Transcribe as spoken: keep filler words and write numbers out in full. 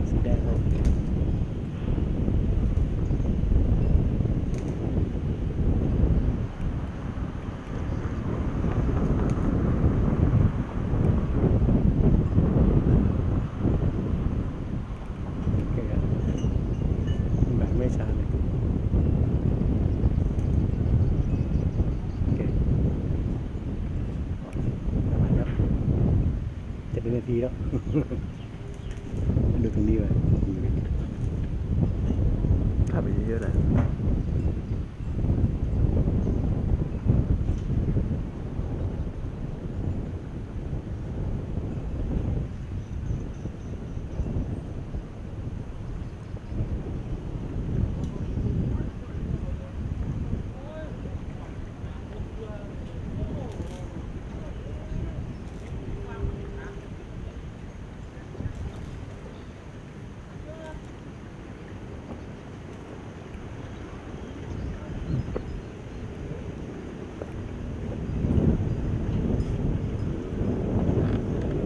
สีแดงเลยแบบไม่ช้าเลยโอเคประมาณนี้จะเป็นนาทีแล้ว ดูตรงนี้เลยขับไปเยอะๆเลย